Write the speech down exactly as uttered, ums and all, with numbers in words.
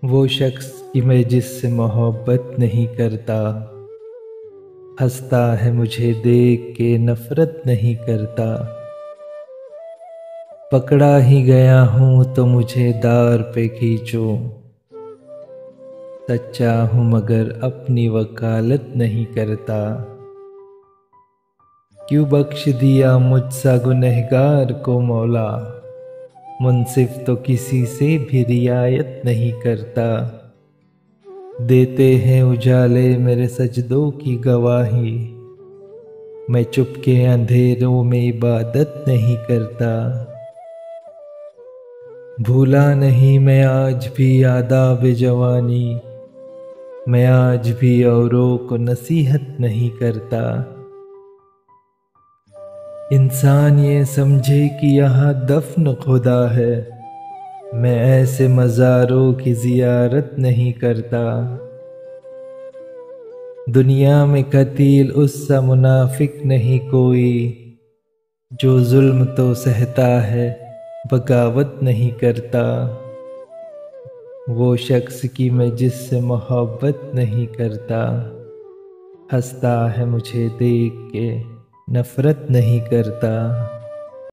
वो शख्स कि मैं जिससे मोहब्बत नहीं करता, हंसता है मुझे देख के नफरत नहीं करता। पकड़ा ही गया हूं तो मुझे दार पे खींचो, सच्चा हूं मगर अपनी वकालत नहीं करता। क्यों बख्श दिया मुझसा गुनहगार को मौला, मुनसिफ तो किसी से भी रियायत नहीं करता। देते हैं उजाले मेरे सजदों की गवाही, मैं चुपके अंधेरों में इबादत नहीं करता। भूला नहीं मैं आज भी आदाब जवानी, मैं आज भी औरों को नसीहत नहीं करता। इंसान ये समझे कि यहाँ दफन खुदा है, मैं ऐसे मज़ारों की ज़ियारत नहीं करता। दुनिया में कतील उससा मुनाफिक नहीं कोई, जो जुल्म तो सहता है बगावत नहीं करता। वो शख्स कि मैं जिससे मोहब्बत नहीं करता, हंसता है मुझे देख के नफरत नहीं करता।